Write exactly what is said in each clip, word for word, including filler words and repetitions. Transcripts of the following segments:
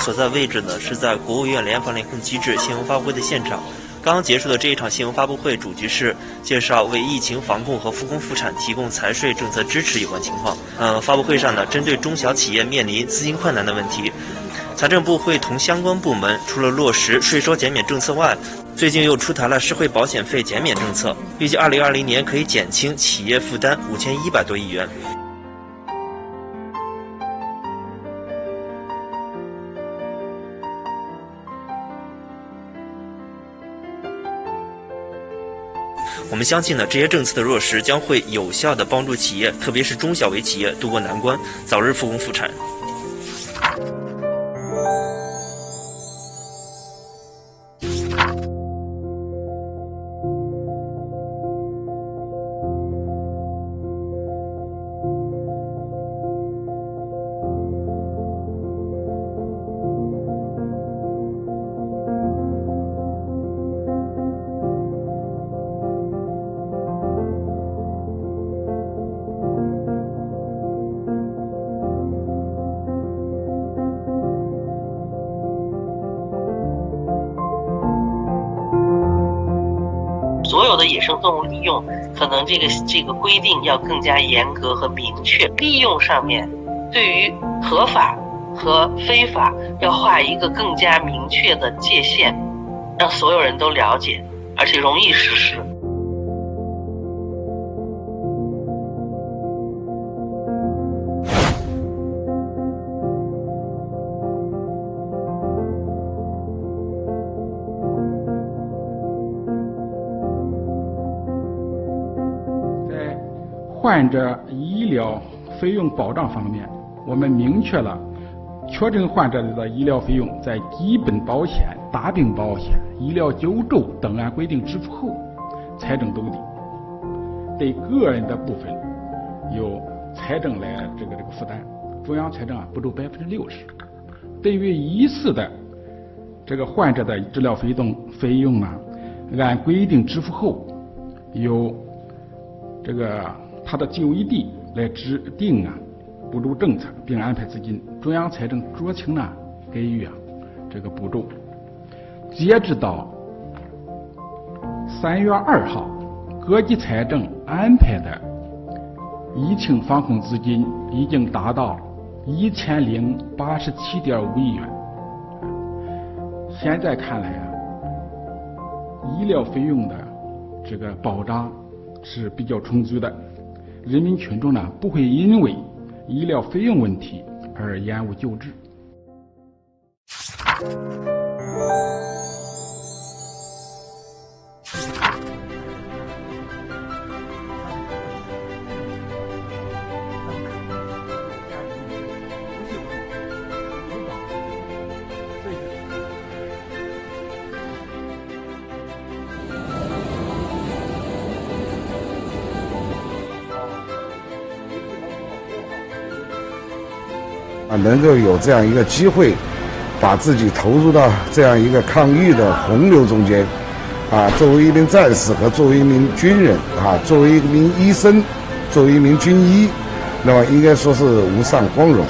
所在位置呢是在国务院联防联控机制新闻发布会的现场。刚刚结束的这一场新闻发布会，主题是介绍为疫情防控和复工复产提供财税政策支持有关情况。呃，发布会上呢，针对中小企业面临资金困难的问题，财政部会同相关部门除了落实税收减免政策外，最近又出台了社会保险费减免政策，预计二零二零年可以减轻企业负担五千一百多亿元。我们相信呢，这些政策的落实将会有效地帮助企业，特别是中小微企业渡过难关，早日复工复产。 所有的野生动物利用，可能这个这个规定要更加严格和明确。利用上面，对于合法和非法要画一个更加明确的界限，让所有人都了解，而且容易实施。 患者医疗费用保障方面，我们明确了确诊患者的医疗费用在基本保险、大病保险、医疗救助等按规定支付后，财政兜底。对个人的部分，由财政来这个这个负担，中央财政啊补助百分之六十。对于疑似的这个患者的治疗费用费用呢，按规定支付后，由这个他的就医地来制定啊补助政策，并安排资金，中央财政酌情呢给予啊这个补助。截止到三月二号，各级财政安排的疫情防控资金已经达到一千零八十七点五亿元。现在看来啊，医疗费用的这个保障是比较充足的。人民群众呢不会因为医疗费用问题而延误救治。 啊，能够有这样一个机会，把自己投入到这样一个抗疫的洪流中间，啊，作为一名战士和作为一名军人，啊，作为一名医生，作为一名军医，那么应该说是无上光荣。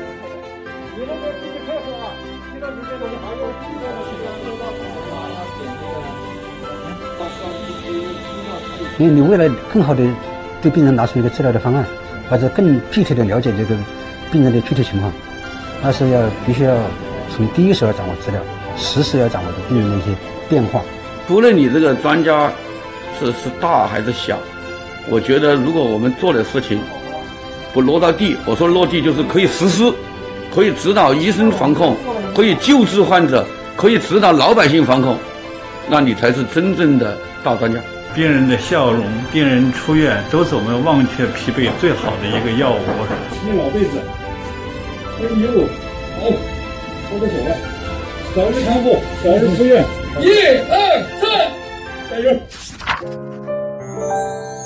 因为你为了更好的对病人拿出一个治疗的方案，或者更具体的了解这个病人的具体情况，那是要必须要从第一手要掌握资料，实时要掌握病人的一些变化。 不论你这个专家是是大还是小，我觉得如果我们做的事情不落到地，我说落地就是可以实施，可以指导医生防控，可以救治患者，可以指导老百姓防控，那你才是真正的大专家。 病人的笑容，病人出院都是我们忘却疲惫最好的一个药物。 你老辈子，哎呦，好，握着手了，早日康复，早日出院。一二三，加油！